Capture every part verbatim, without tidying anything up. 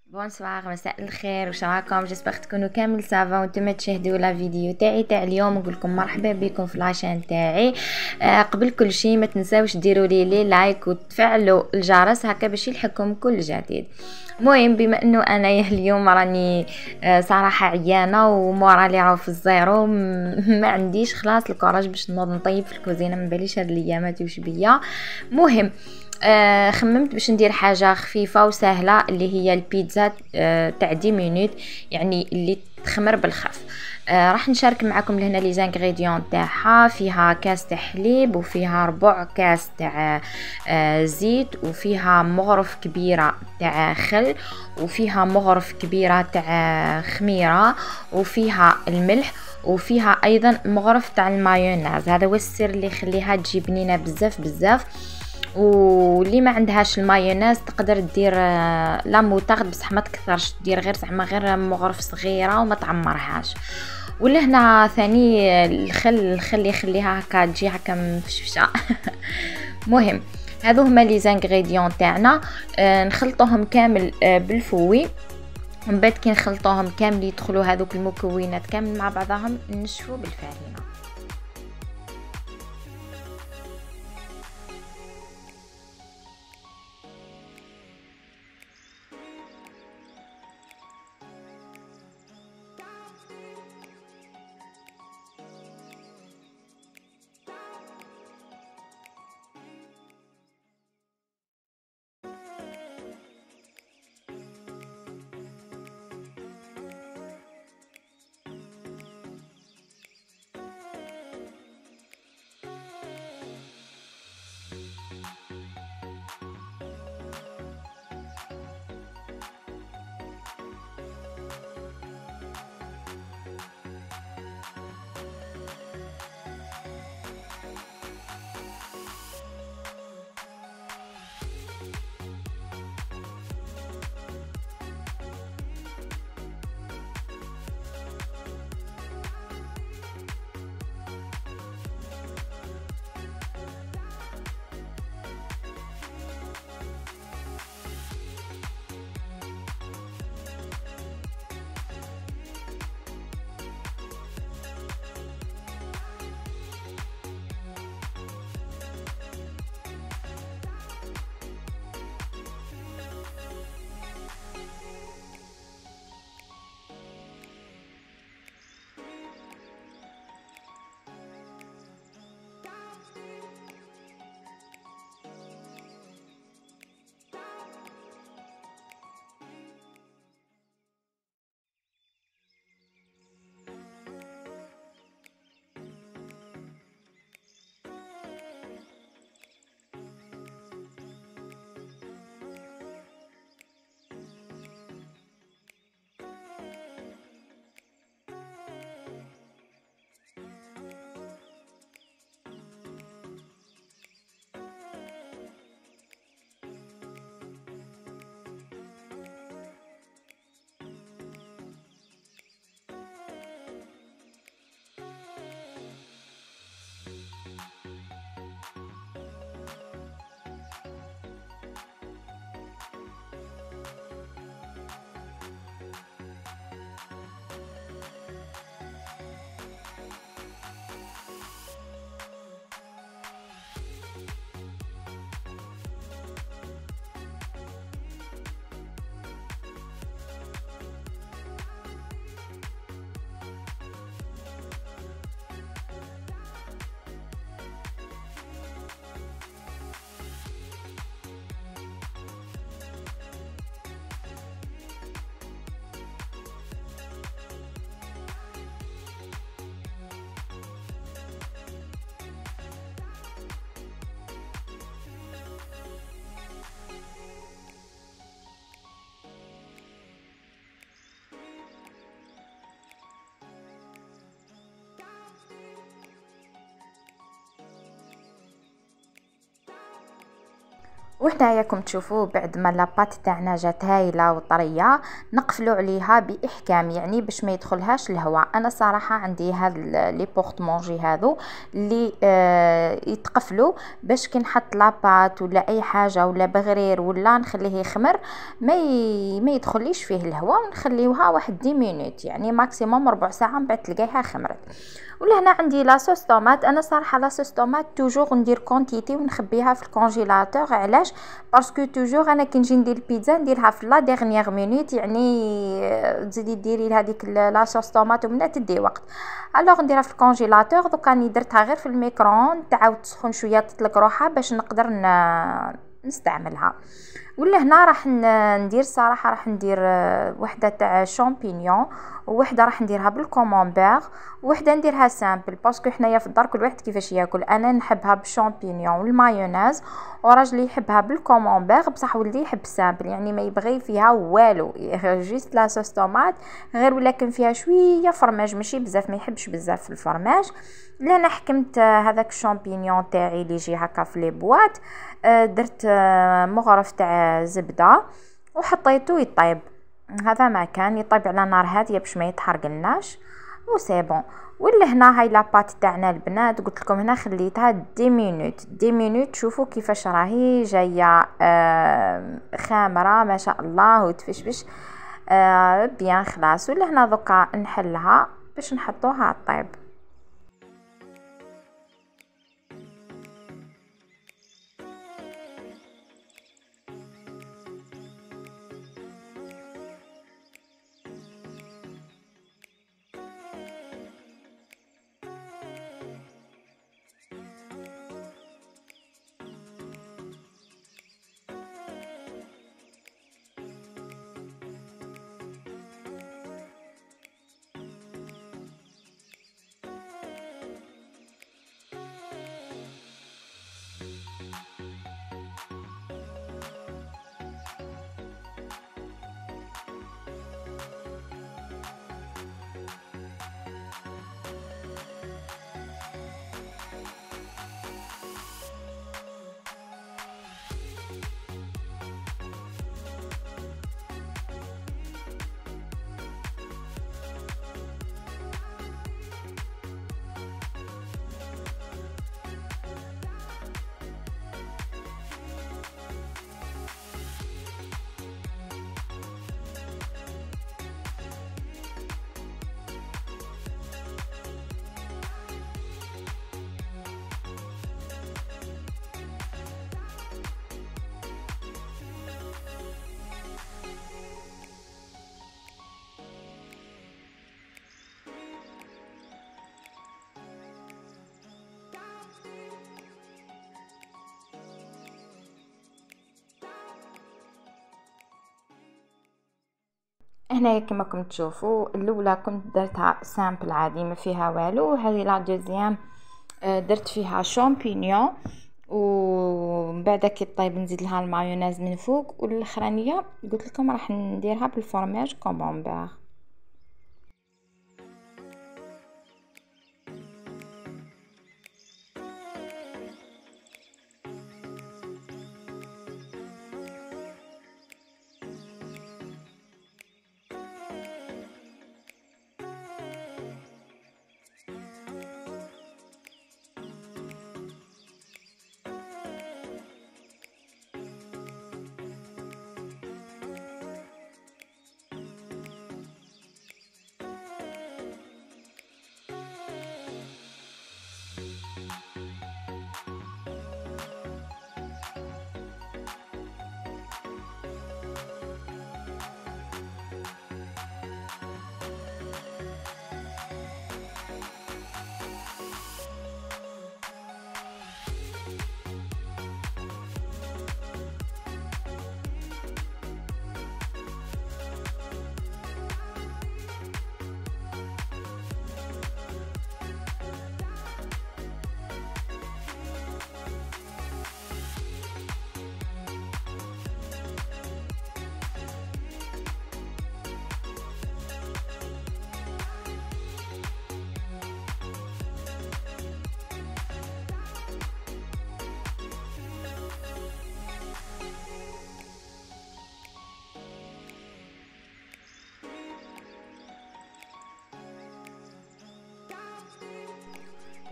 بونسوار، مساء الخير، واش راكم؟ جيسبر تكونوا كامل سافا وانتم تشاهدوا لا فيديو تاعي تاع اليوم. نقول لكم مرحبا بكم في لاشين تاعي. آه قبل كل شيء ما تنساوش ديروا لي لي لايك وتفعلوا الجرس هكا باش يلحقكم كل جديد. المهم بما انه انا اليوم راني آه صراحه عيانه ومورالي راهو في الزيرو، ما عنديش خلاص الكوراج باش نوض نطيب في الكوزينه، ما باليش هاد الايامات وش بيا. مهم آه خممت باش ندير حاجه خفيفه وسهله اللي هي البيتزا آه تاع عشرة مينوت، يعني اللي تخمر بالخف. آه راح نشارك معكم لهنا لي زانغريديون تاعها. فيها كاس تاع حليب، وفيها ربع كاس تاع آه زيت، وفيها مغرف كبيره تاع خل، وفيها مغرف كبيره تاع خميره، وفيها الملح، وفيها ايضا مغرف تاع المايونيز. هذا هو السر اللي يخليها تجي بنينه بزاف بزاف. واللي ما عندهاش المايونيز تقدر دير لا موطارد بصح ما تكثرش، دير غير زعما غير مغرف صغيره وما تعمرهاش. ولهنا ثاني الخل الخل يخليها هكا تجي هكا مفشفشه. مهم هذو هما لي زانغريديون تاعنا. آه نخلطوهم كامل آه بالفوي، ومن بعد كي نخلطوهم كامل يدخلوا هذوك المكونات كامل مع بعضهم نشفوا بالفارينه. وهنايا كم تشوفوا بعد ما لاباط تاعنا جات هايله وطريه نقفلوا عليها باحكام، يعني باش ما يدخلهاش الهواء. انا صراحه عندي هاد لي بورطمونجي هادو اللي آه يتقفلوا باش كي نحط لاباط ولا اي حاجه ولا بغرير ولا نخليه يخمر ما ي... ما يدخليش فيه الهواء، ونخليوها واحد عشر مينوت يعني ماكسيموم ربع ساعه من بعد تلقايها خمرت. ولا هنا عندي لاصوص طوماط. انا صراحه لاصوص طوماط توجور ندير كونتيتي ونخبيها في الكونجيلاتور. علاش؟ باسكو توجور انا كي نجي ندير البيتزا نديرها في لا ديرنيير مينوت، يعني تزيدي ديري لهذيك لاصوص طوماط ومنها تدي وقت. الوغ نديرها في الكونجيلاتور. دوك راني درتها غير في الميكرووند تعاود تسخن شويه تطلق روحها باش نقدر نستعملها. ولا هنا راح ندير صراحه راح ندير وحده تاع شامبينيون ووحده راح نديرها بالكومونبير ووحده نديرها سامبل، باسكو حنايا في الدار كل واحد كيفاش ياكل. انا نحبها بالشامبينيون والمايونيز وراجلي يحبها بالكومونبير، بصح ولدي يحب سامبل يعني ما يبغي فيها والو، جيست لا صوص طوماط غير ولكن فيها شويه فرماج ماشي بزاف، ما يحبش بزاف في الفرماج. لأنا حكمت هذاك الشامبينيون تاعي اللي يجي هكا في لي بواط، درت مغرف تاع زبده وحطيته يطيب. هذا ما كان يطيب على نار هاديه باش ما يتحرقلناش و سي بون. ولا هنا هاي لاباط تاعنا البنات قلت لكم هنا خليتها عشر مينوت عشر مينوت. شوفوا كيفاش راهي جايه آه خامره ما شاء الله وتفشفش آه بيان خلاص. ولا هنا دوكا نحلها باش نحطوها طيب. هنايا كما كنت تشوفوا الاولى كنت درتها سامبل عادي ما فيها والو، هذه لا دوزيام درت فيها شامبينيون ومن بعد كي طيب نزيد لها المايونيز من فوق. والاخرانيه قلت لكم راح نديرها بالفرماج كومبومبير.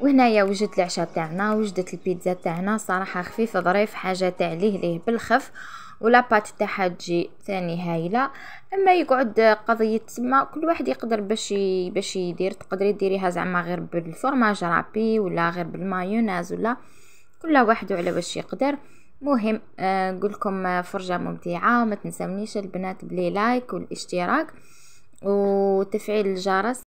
وهنايا وجدت العشاء تاعنا، وجدت البيتزا تاعنا صراحه خفيفه ظريف، حاجه تاع ليه ليه بالخف، ولا بات تاعها تجي ثاني هايله. اما يقعد قضيه تسمى كل واحد يقدر باش باش يدير، تقدري ديريها زعما غير بالفرماج رابي ولا غير بالمايونيز، ولا كل واحد على واش يقدر. مهم آه نقول لكم فرجه ممتعه، وما تنسونيش البنات بلي لايك والاشتراك وتفعيل الجرس